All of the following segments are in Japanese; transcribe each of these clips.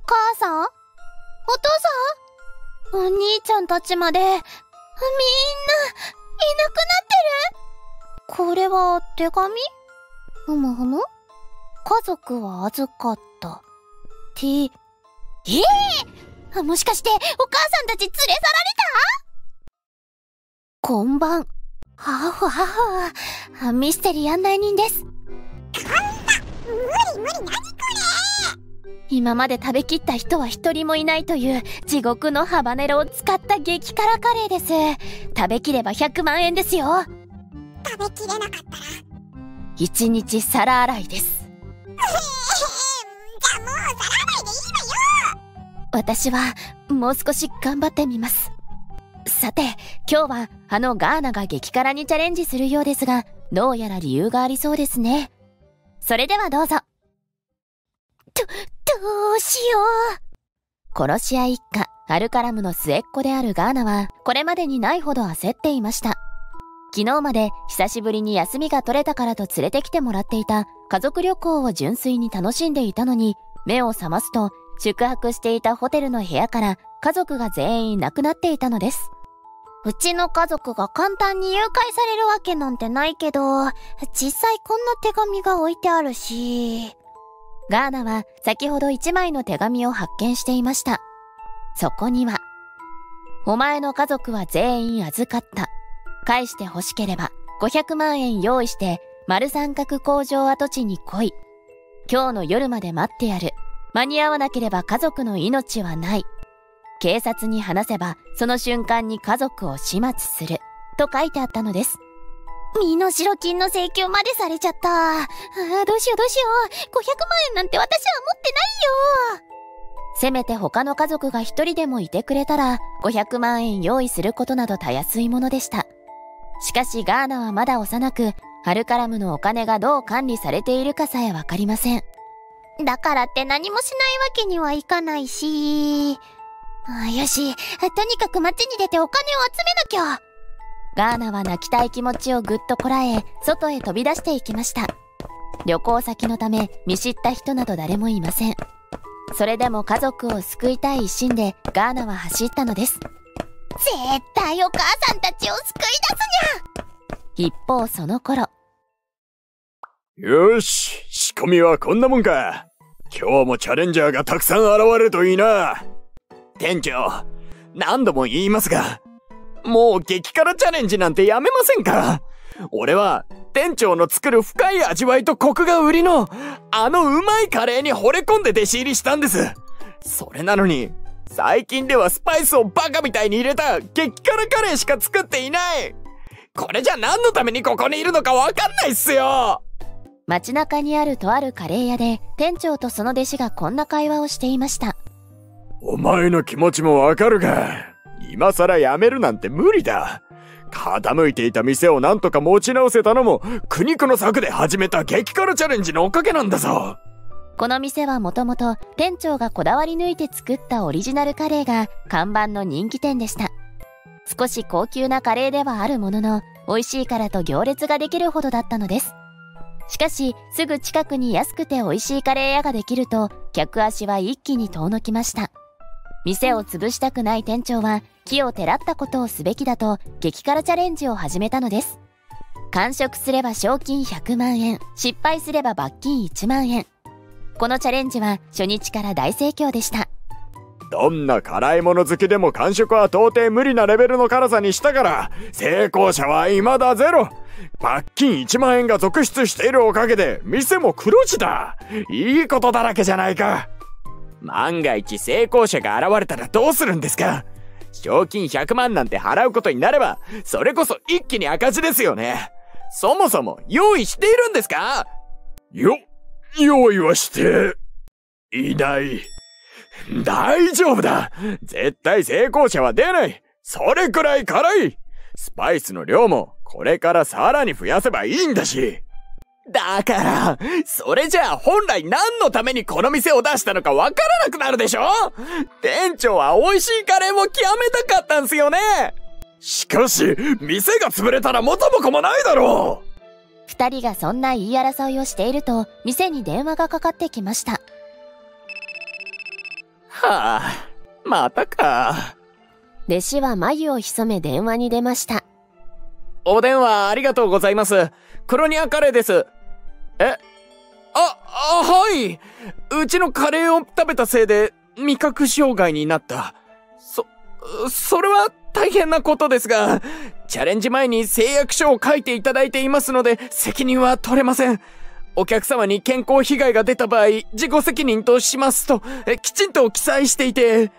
母さん？お父さん？お兄ちゃんたちまで、みんないなくなってる？これは手紙？ふむふむ？家族は預かった。もしかしてお母さんたち連れ去られた？こんばん。ミステリー案内人です。 無理何これ。 今まで食べきった人は一人もいないという地獄のハバネロを使った激辛カレーです。食べきれば100万円ですよ。 食べきれなかったら 1日皿洗いです。 じゃあもう皿洗いでいいわよ。 私はもう少し頑張ってみます。さて、今日はあのガーナが激辛にチャレンジするようですが、どうやら理由がありそうですね。それではどうぞ。どうしよう。殺し屋一家アルカラムの末っ子であるガーナはこれまでにないほど焦っていました。昨日まで久しぶりに休みが取れたからと連れてきてもらっていた家族旅行を純粋に楽しんでいたのに、目を覚ますと宿泊していたホテルの部屋から家族が全員いなくなっていたのです。うちの家族が簡単に誘拐されるわけなんてないけど、実際こんな手紙が置いてあるし。ガーナは先ほど1枚の手紙を発見していました。そこには、お前の家族は全員預かった。返して欲しければ500万円用意して丸三角工場跡地に来い。今日の夜まで待ってやる。間に合わなければ家族の命はない。警察に話せばその瞬間に家族を始末する。と書いてあったのです。身代金の請求までされちゃった。どうしよう。500万円なんて私は持ってないよ。せめて他の家族が一人でもいてくれたら500万円用意することなどたやすいものでした。しかしガーナはまだ幼く、アルカラムのお金がどう管理されているかさえわかりません。だからって何もしないわけにはいかないし。よし、とにかく街に出てお金を集めなきゃ。ガーナは泣きたい気持ちをぐっとこらえ、外へ飛び出していきました。旅行先のため見知った人など誰もいません。それでも家族を救いたい一心でガーナは走ったのです。絶対お母さんたちを救い出すにゃ。一方その頃。 よし、仕込みはこんなもんか。今日もチャレンジャーがたくさん現れるといいな。店長、何度も言いますが、もう激辛チャレンジなんてやめませんか？俺は店長の作る深い味わいとコクが売りのあのうまいカレーに惚れ込んで弟子入りしたんです。それなのに最近ではスパイスをバカみたいに入れた激辛カレーしか作っていない。これじゃ何のためにここにいるのかわかんないっすよ。 街中にあるとあるカレー屋で店長とその弟子がこんな会話をしていました。 お前の気持ちもわかるが、今更やめるなんて無理だ。傾いていた店をなんとか持ち直せたのも苦肉の策で始めた激辛チャレンジのおかげなんだぞ。 この店はもともと店長がこだわり抜いて作ったオリジナルカレーが看板の人気店でした。少し高級なカレーではあるものの、美味しいからと行列ができるほどだったのです。しかしすぐ近くに安くて美味しいカレー屋ができると客足は一気に遠のきました。店を潰したくない店長は奇をてらったことをすべきだと激辛チャレンジを始めたのです。完食すれば賞金100万円、失敗すれば罰金1万円。このチャレンジは初日から大盛況でした。 どんな辛いもの好きでも完食は到底無理なレベルの辛さにしたから、成功者は未だゼロ。罰金1万円が続出しているおかげで店も黒字だ。いいことだらけじゃないか。万が一成功者が現れたらどうするんですか？賞金100万なんて払うことになれば、それこそ一気に赤字ですよね。そもそも用意しているんですか？用意はしていない。大丈夫だ。絶対成功者は出ない。それくらい辛い。スパイスの量もこれからさらに増やせばいいんだし。だから、それじゃあ本来何のためにこの店を出したのかわからなくなるでしょ？店長は美味しいカレーを極めたかったんすよね。しかし、店が潰れたら元も子もないだろう。 二人がそんな言い争いをしていると、店に電話がかかってきました。 またか。 弟子は眉を潜め電話に出ました。 お電話ありがとうございます。クロニアカレーです。はい。うちのカレーを食べたせいで味覚障害になった。それは大変なことですが、チャレンジ前に誓約書を書いていただいていますので、責任は取れません。お客様に健康被害が出た場合、自己責任としますと、きちんと記載していて。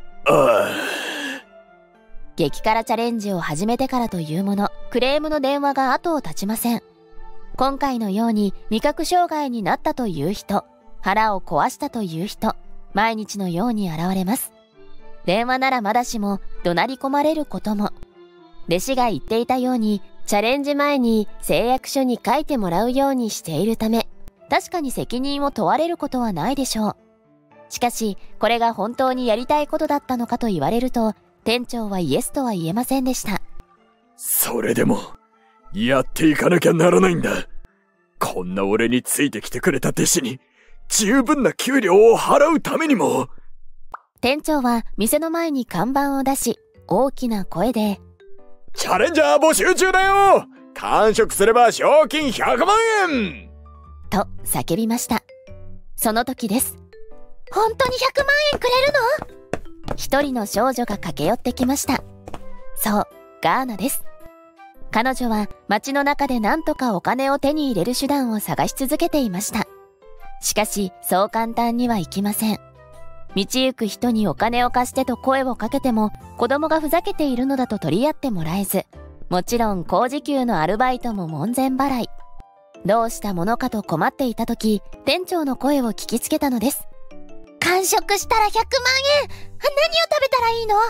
激辛チャレンジを始めてからというもの、クレームの電話が後を絶ちません。今回のように味覚障害になったという人、腹を壊したという人、毎日のように現れます。電話ならまだしも怒鳴り込まれることも。弟子が言っていたように、チャレンジ前に誓約書に書いてもらうようにしているため、確かに責任を問われることはないでしょう。しかし、これが本当にやりたいことだったのかと言われると、店長はイエスとは言えませんでした。 それでも、やっていかなきゃならないんだ。こんな俺についてきてくれた弟子に、十分な給料を払うためにも。 店長は店の前に看板を出し、大きな声で、 チャレンジャー募集中だよ！完食すれば賞金100万円！ と叫びました。その時です。本当に100万円くれるの？一人の少女が駆け寄ってきました。そう、ガーナです。彼女は街の中で何とかお金を手に入れる手段を探し続けていました。しかし、そう簡単にはいきません。道行く人にお金を貸してと声をかけても、子供がふざけているのだと取り合ってもらえず、もちろん高時給のアルバイトも門前払い。どうしたものかと困っていた時、店長の声を聞きつけたのです。完食したら100万円！何を食べたらいいの？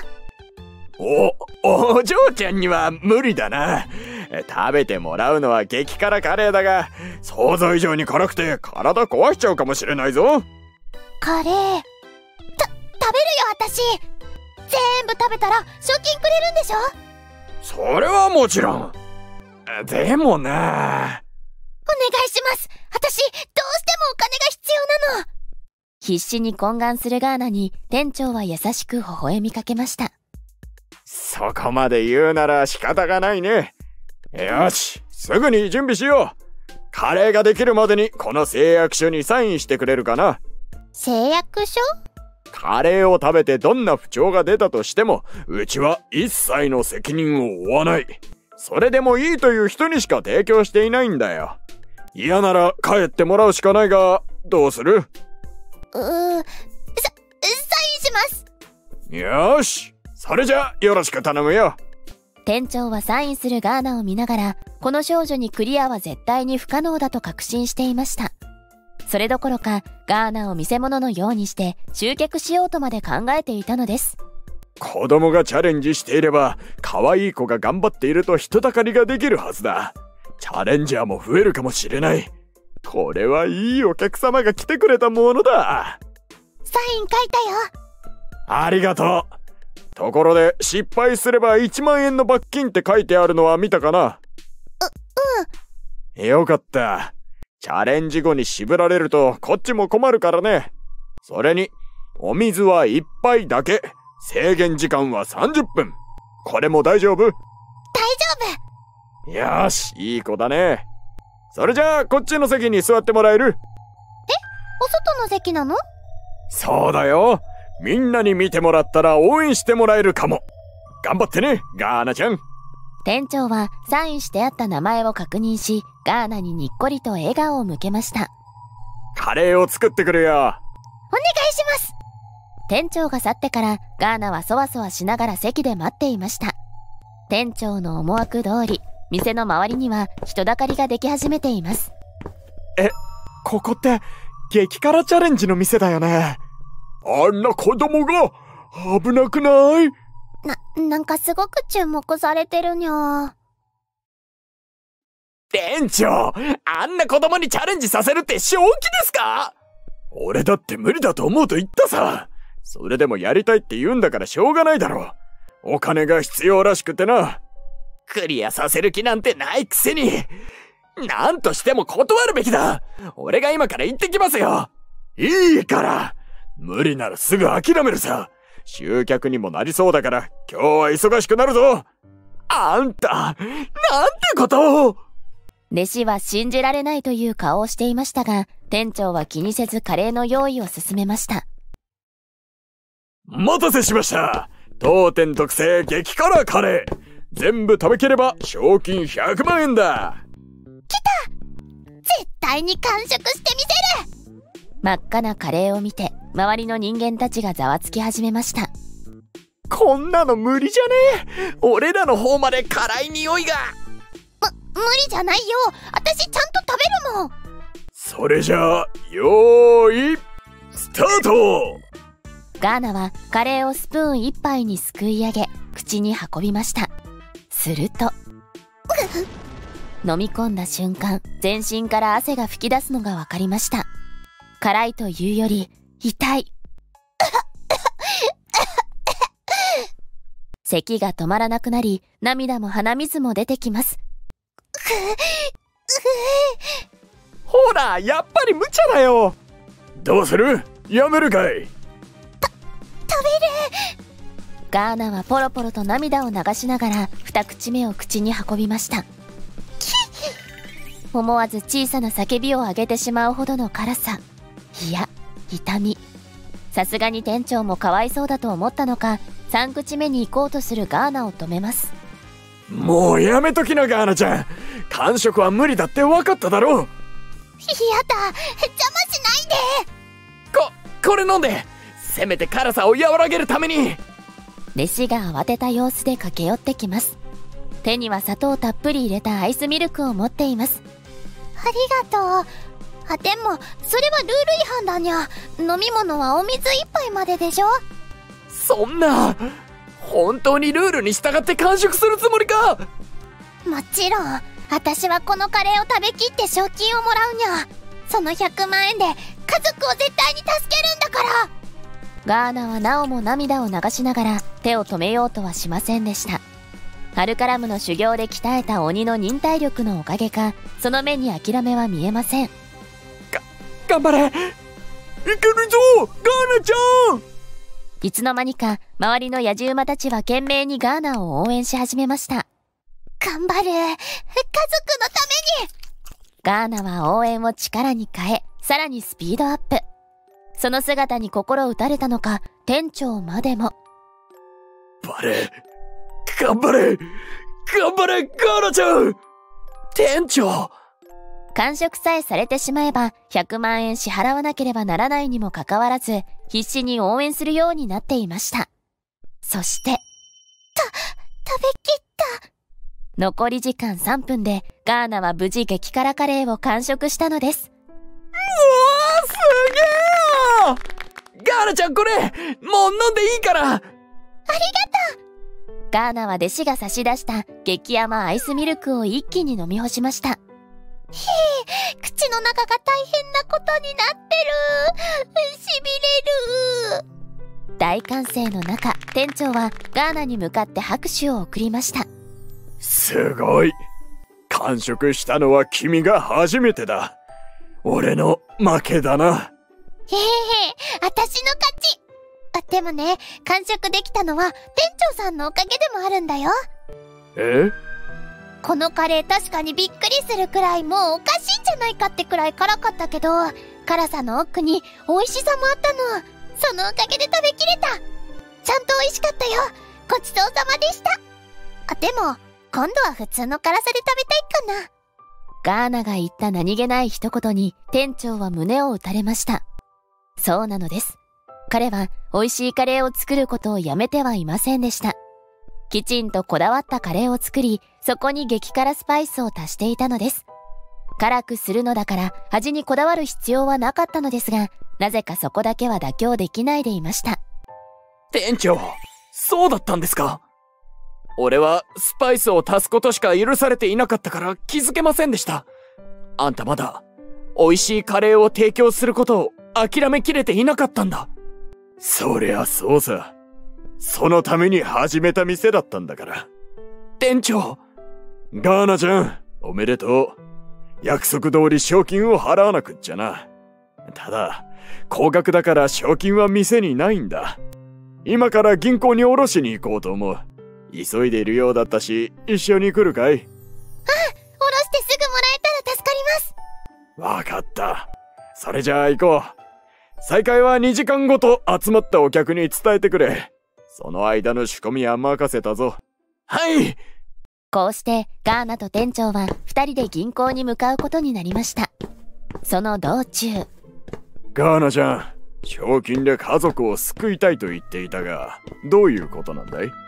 お嬢ちゃんには無理だな。食べてもらうのは激辛カレーだが、想像以上に辛くて体壊しちゃうかもしれないぞ。 カレー食べるよ私。全部食べたら賞金くれるんでしょ？ それはもちろん。でもな。お願いします。私どうしてもお金が必要なの。 必死に懇願するガーナに店長は優しく微笑みかけました。 そこまで言うなら仕方がないね。よし、すぐに準備しよう。カレーができるまでにこの誓約書にサインしてくれるかな。 誓約書？ カレーを食べてどんな不調が出たとしても、うちは一切の責任を負わない。それでもいいという人にしか提供していないんだよ。嫌なら帰ってもらうしかないが、どうする？ サインします。 よし、それじゃよろしく頼むよ。 店長はサインするガーナを見ながら、この少女にクリアは絶対に不可能だと確信していました。それどころか、ガーナを見せ物のようにして集客しようとまで考えていたのです。 子供がチャレンジしていれば、可愛い子が頑張っていると人だかりができるはずだ。チャレンジャーも増えるかもしれない。これはいいお客様が来てくれたものだ。 サイン書いたよ。 ありがとう。ところで、失敗すれば1万円の罰金って書いてあるのは見たかな？よかった。チャレンジ後に渋られるとこっちも困るからね。それに、お水は1杯だけ。制限時間は30分。これも大丈夫？ 大丈夫。よーし、いい子だね。それじゃあ、こっちの席に座ってもらえる？ お外の席なの？ そうだよ。みんなに見てもらったら応援してもらえるかも。頑張ってね、ガーナちゃん。 店長はサインしてあった名前を確認し、ガーナににっこりと笑顔を向けました。 カレーを作ってくるよ。お願いします。 店長が去ってからガーナはそわそわしながら席で待っていました。店長の思惑通り、店の周りには人だかりができ始めています。 ここって激辛チャレンジの店だよね。あんな子供が危なくない？ なんかすごく注目されてるにゃ。 店長、あんな子供にチャレンジさせるって正気ですか？ 俺だって無理だと思うと言ったさ。それでもやりたいって言うんだからしょうがないだろう。お金が必要らしくてな。 クリアさせる気なんてないくせに。なんとしても断るべきだ。俺が今から行ってきますよ。 いいから。 無理ならすぐ諦めるさ。集客にもなりそうだから今日は忙しくなるぞ。あんた、なんてことを。 弟子は信じられないという顔をしていましたが、店長は気にせずカレーの用意を進めました。 お待たせしました。当店特製激辛カレー。全部食べきれば賞金100万円だ。 来た！絶対に完食してみせる！ 真っ赤なカレーを見て、周りの人間たちがざわつき始めました。 こんなの無理じゃねえ。俺らの方まで辛い匂いが。 無理じゃないよ。私ちゃんと食べるもん。 それじゃあ、よーい、スタート！ ガーナはカレーをスプーン一杯にすくい上げ、口に運びました。すると飲み込んだ瞬間、全身から汗が噴き出すのがわかりました。辛いというより痛い。咳が止まらなくなり、涙も鼻水も出てきます。 ほら、やっぱり無茶だよ。 どうする？やめるかい？ 食べる。 ガーナはポロポロと涙を流しながら二口目を口に運びました。思わず小さな叫びを上げてしまうほどの辛さ、いや痛み。さすがに店長もかわいそうだと思ったのか、3口目に行こうとするガーナを止めます。 もうやめときな、ガーナちゃん。完食は無理だって分かっただろう。 やだ、邪魔しないで。 これ飲んで、せめて辛さを和らげるために。 弟子が慌てた様子で駆け寄ってきます。手には砂糖たっぷり入れたアイスミルクを持っています。 ありがとう。でもそれはルール違反だにゃ。飲み物はお水一杯まででしょ。 そんな、本当にルールに従って完食するつもりか？ もちろん。私はこのカレーを食べきって賞金をもらうにゃ。その100万円で家族を絶対に助けるんだから。 ガーナはなおも涙を流しながら手を止めようとはしませんでした。ハルカラムの修行で鍛えた鬼の忍耐力のおかげか、その目に諦めは見えません。 頑張れ！いけるぞ、ガーナちゃん！ いつの間にか周りの野獣馬たちは懸命にガーナを応援し始めました。 頑張る。家族のために。 ガーナは応援を力に変え、さらにスピードアップ。その姿に心打たれたのか、店長までも。 頑張れ、ガーナちゃん！ 店長！ 完食さえされてしまえば100万円支払わなければならないにもかかわらず、必死に応援するようになっていました。そして、 食べきった。 残り時間3分でガーナは無事激辛カレーを完食したのです。 うわー、すげー！ガーナちゃん、これもう飲んでいいから。 ありがとう。 ガーナは弟子が差し出した激甘アイスミルクを一気に飲み干しました。 口の中が大変なことになってる。しびれる。 大歓声の中、店長はガーナに向かって拍手を送りました。 すごい。完食したのは君が初めてだ。俺の負けだな。 私の勝ち。でもね、完食できたのは店長さんのおかげでもあるんだよ。このカレー確かにびっくりするくらい、もうおかしいんじゃないかってくらい辛かったけど、辛さの奥に美味しさもあったの。そのおかげで食べきれた。ちゃんと美味しかったよ。ごちそうさまでした。でも今度は普通の辛さで食べたいかな。 ガーナが言った何気ない一言に店長は胸を打たれました。そうなのです。彼は美味しいカレーを作ることをやめてはいませんでした。きちんとこだわったカレーを作り、そこに激辛スパイスを足していたのです。辛くするのだから味にこだわる必要はなかったのですが、なぜかそこだけは妥協できないでいました。 店長、そうだったんですか？俺はスパイスを足すことしか許されていなかったから気づけませんでした。あんたまだ美味しいカレーを提供することを諦めきれていなかったんだ。 そりゃそうさ。そのために始めた店だったんだから。 店長。 ガーナちゃん、おめでとう。約束通り賞金を払わなくっちゃな。 ただ、高額だから賞金は店にないんだ。今から銀行に下ろしに行こうと思う。急いでいるようだったし、一緒に来るかい？ 下ろしてすぐもらえたら助かります。 わかった。それじゃあ行こう。再開は2時間ごと集まったお客に伝えてくれ。その間の仕込みは任せたぞ。 はい。 こうしてガーナと店長は2人で銀行に向かうことになりました。その道中、 ガーナちゃん、賞金で家族を救いたいと言っていたが、どういうことなんだい？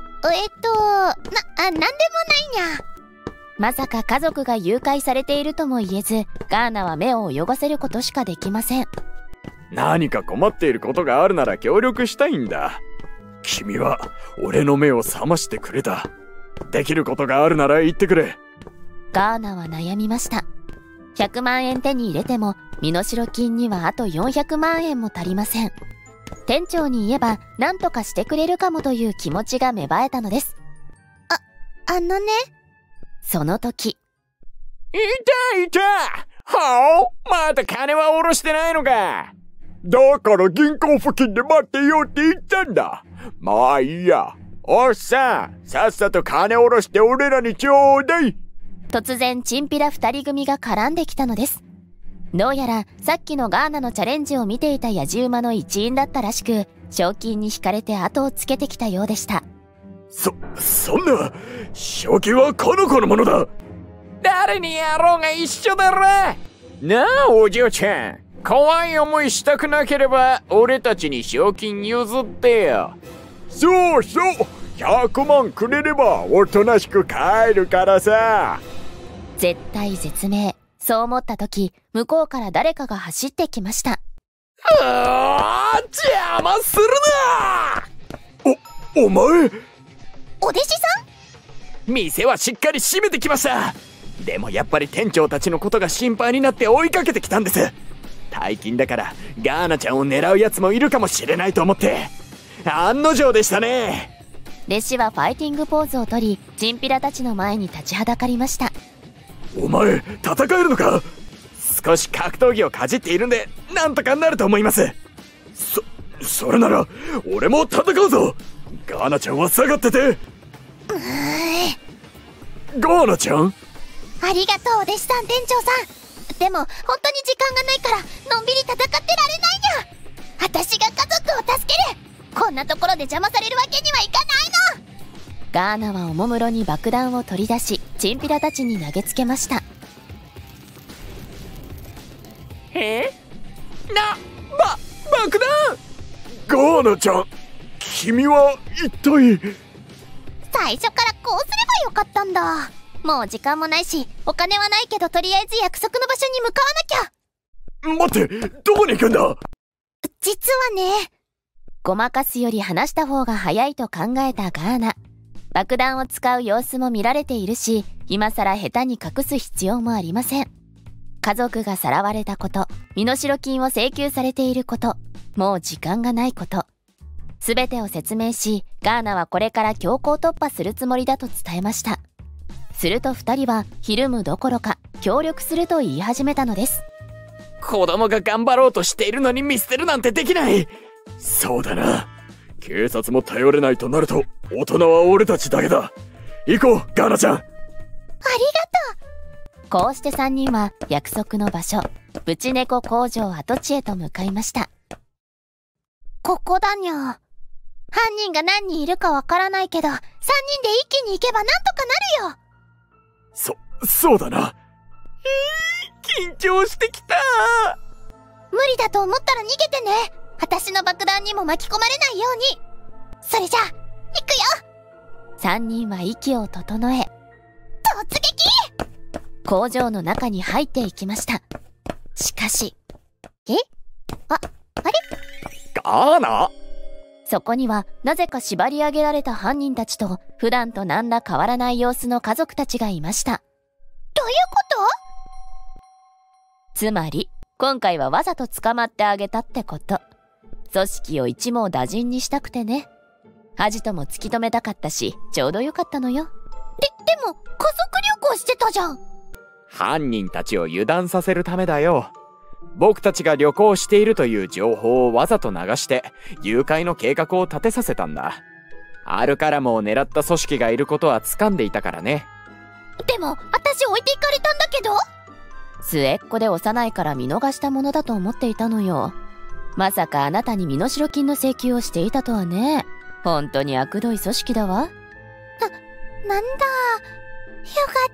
なんでもないにゃ。 まさか家族が誘拐されているとも言えず、ガーナは目を泳がせることしかできません。 何か困っていることがあるなら協力したいんだ。君は俺の目を覚ましてくれた。できることがあるなら言ってくれ。 ガーナは悩みました。100万円手に入れても身代金にはあと400万円も足りません。店長に言えば何とかしてくれるかもという気持ちが芽生えたのです。その時、 いたはあ、まだ金は下ろしてないのか。 だから銀行付近で待ってよって言ったんだ。まあいいや。おっさん、さっさと金下ろして俺らにちょうだい。 突然チンピラ2人組が絡んできたのです。どうやらさっきのガーナのチャレンジを見ていたやじ馬の一員だったらしく、賞金に惹かれて後をつけてきたようでした。 そんな、賞金はこの子のものだ。 誰にやろうが一緒だろ。なあお嬢ちゃん、怖い思いしたくなければ俺たちに賞金譲ってよ。 そう、100万くれればおとなしく帰るからさ。 絶対絶命。そう思った時、向こうから誰かが走ってきました。 邪魔するな。お前、 お弟子さん。店はしっかり閉めてきました。でもやっぱり店長たちのことが心配になって追いかけてきたんです。大金だからガーナちゃんを狙うやつもいるかもしれないと思って。案の定でしたね。 弟子はファイティングポーズをとり、チンピラたちの前に立ちはだかりました。 お前、戦えるのか？ 少し格闘技をかじっているんでなんとかなると思います。 それなら俺も戦うぞ。ガーナちゃんは下がってて。ガーナちゃん、 ありがとうお弟子さん、店長さん。でも本当に時間がないからのんびり戦ってられないにゃ。私が家族を助ける。こんなところで邪魔されるわけにはいかないの。 ガーナはおもむろに爆弾を取り出し、チンピラたちに投げつけました。 爆弾。 ガーナちゃん、君は一体。 最初からこうすればよかったんだ。もう時間もないし、お金はないけど、とりあえず約束の場所に向かわなきゃ。 待って、どこに行くんだ？ 実はね。 ごまかすより話した方が早いと考えたガーナ。爆弾を使う様子も見られているし、今さら下手に隠す必要もありません。家族がさらわれたこと、身代金を請求されていること、もう時間がないこと。すべてを説明し、ガーナはこれから強行突破するつもりだと伝えました。すると2人はひるむどころか協力すると言い始めたのです。 子供が頑張ろうとしているのに見捨てるなんてできない。 そうだな。警察も頼れないとなると大人は俺たちだけだ。行こう、ガーナちゃん。 ありがとう。こうして3人は約束の場所、ブチネコ工場跡地へと向かいました。 ここだにゃ。犯人が何人いるかわからないけど、3人で一気に行けばなんとかなるよ。 そうだな。 緊張してきた。 無理だと思ったら逃げてね。私の爆弾にも巻き込まれないように。それじゃあ、行くよ。 3人は息を整え、 突撃！ 工場の中に入っていきました。しかし、 あれ？ ガーナ？ そこにはなぜか縛り上げられた犯人たちと普段と何ら変わらない様子の家族たちがいました。 どういうこと？ つまり今回はわざと捕まってあげたってこと。組織を一網打尽にしたくてね。アジトも突き止めたかったし、ちょうどよかったのよ。 でも家族旅行してたじゃん。 犯人たちを油断させるためだよ。 僕たちが旅行しているという情報をわざと流して誘拐の計画を立てさせたんだ。アルカラムを狙った組織がいることは掴んでいたからね。 でも私置いていかれたんだけど。 末っ子で幼いから見逃したものだと思っていたのよ。まさかあなたに身代金の請求をしていたとはね。本当に悪どい組織だわ。 なんだ。よかった。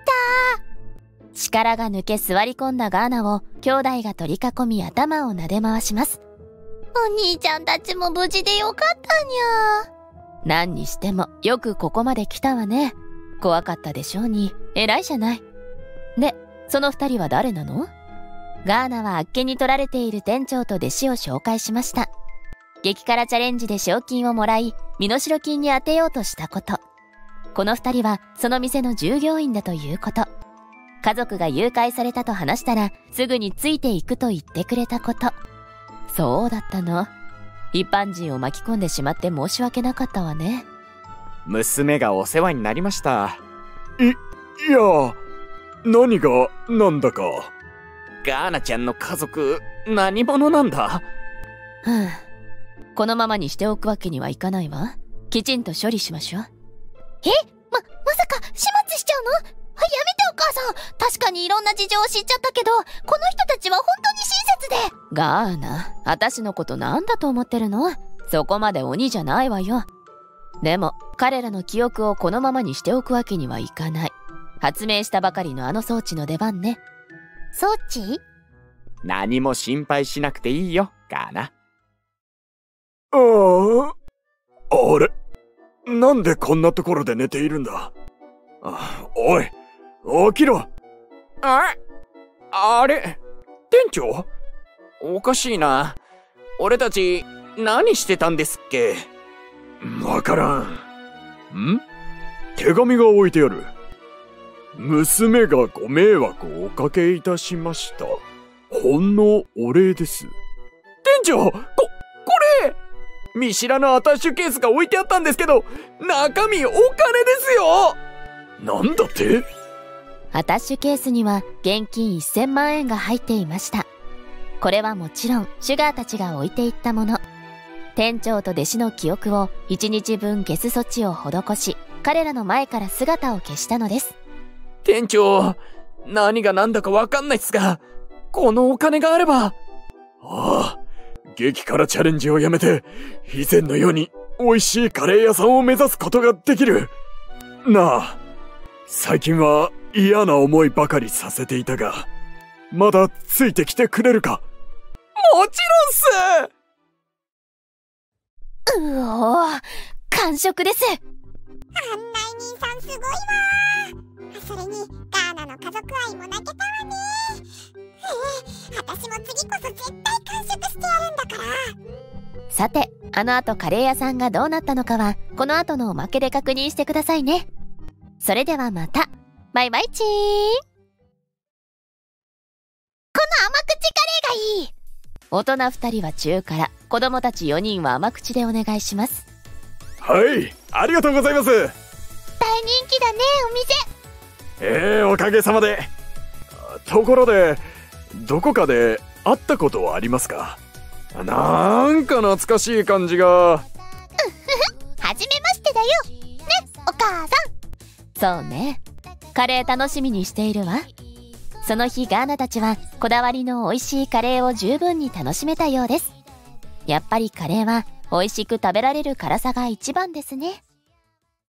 力が抜け座り込んだガーナを兄弟が取り囲み頭を撫で回します。 お兄ちゃんたちも無事でよかったにゃ。 何にしてもよくここまで来たわね。怖かったでしょうに。偉いじゃない。で、その二人は誰なの？ガーナはあっけに取られている店長と弟子を紹介しました。激辛チャレンジで賞金をもらい、身代金に当てようとしたこと。この二人はその店の従業員だということ。家族が誘拐されたと話したら、すぐについていくと言ってくれたこと。そうだったの。一般人を巻き込んでしまって申し訳なかったわね。 娘がお世話になりました。 いや、何がなんだか。 ガーナちゃんの家族、何者なんだ？ このままにしておくわけにはいかないわ。きちんと処理しましょう。 まさか始末しちゃうの？やめてお母さん。確かにいろんな事情を知っちゃったけど、この人たちは本当に親切で。 ガーナ、私のことなんだと思ってるの？そこまで鬼じゃないわよ。でも、彼らの記憶をこのままにしておくわけにはいかない。発明したばかりのあの装置の出番ね。 装置？ 何も心配しなくていいよ、ガーナ。 あれ？なんでこんなところで寝ているんだ？おい、起きろ！ あれ？店長？おかしいな。俺たち、何してたんですっけ？ わからん。手紙が置いてある。娘がご迷惑をおかけいたしました。ほんのお礼です。 店長、これ見知らぬアタッシュケースが置いてあったんですけど、中身お金ですよ！ なんだって？ アタッシュケースには現金1000万円が入っていました。これはもちろんシュガーたちが置いていったもの。店長と弟子の記憶を1日分消す措置を施し、彼らの前から姿を消したのです。 店長、何が何だかわかんないっすが、このお金があれば。 激辛チャレンジをやめて、以前のように美味しいカレー屋さんを目指すことができる。なあ、最近は嫌な思いばかりさせていたが、まだついてきてくれるか？ もちろんっす！ 完食です。 案内人さんすごいわ。それにガーナの家族愛も泣けたわね。私も次こそ絶対完食してやるんだから。 さて、あの後カレー屋さんがどうなったのかはこの後のおまけで確認してくださいね。それではまた。バイバイチーン。 この甘口カレーがいい。 大人2人は中辛、子供たち4人は甘口でお願いします。 はい、ありがとうございます。 大人気だね、お店。 おかげさまで。ところで、どこかで会ったことはありますか？なんか懐かしい感じが。 はじめましてだよ。ね、お母さん。そうね。カレー楽しみにしているわ。その日ガーナたちはこだわりの美味しいカレーを十分に楽しめたようです。やっぱりカレーは美味しく食べられる辛さが一番ですね。